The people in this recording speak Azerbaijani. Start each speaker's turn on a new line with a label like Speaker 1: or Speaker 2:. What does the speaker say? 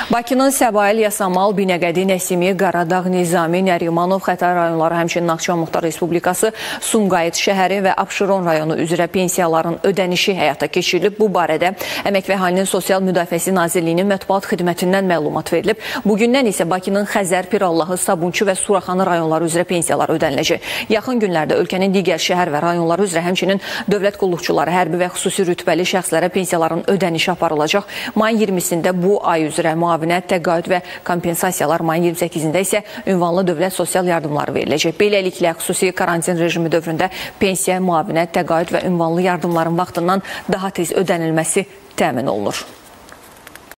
Speaker 1: Bakının Səbail, Yasamal, Binəqədi, Nəsimi, Qaradağ, Nizami, Nərimanov, Xətai rayonları, həmçinin Naxçıvan Muxtar Respublikası, Sumqayıt şəhəri və Abşeron rayonu üzrə pensiyaların ödənişi həyata keçirilib. Bu barədə Əmək və Əhalinin Sosial Müdafiəsi Nazirliyinin mətbuat xidmətindən məlumat verilib. Bugündən isə Bakının Xəzər, Pirallahı, Sabunçu və Suraxanı rayonları üzrə pensiyalar ödəniləcək. Yaxın günlərdə ölkənin digər şəhər və rayonları üzrə həmçinin dövlət qulluqçuları, hərbi və xüsusi rütbəli şəxslərə pensiyaların ödənişi aparılacaq. Mayın 20-sində bu ay üzrə müavinət, təqaüd və kompensasiyalar, mayın 28-də isə ünvanlı dövlət sosial yardımları veriləcək. Beləliklə, xüsusi karantin rejimi dövründə pensiya, müavinət, təqaüd və ünvanlı yardımların vaxtından daha tez ödənilməsi təmin olunur.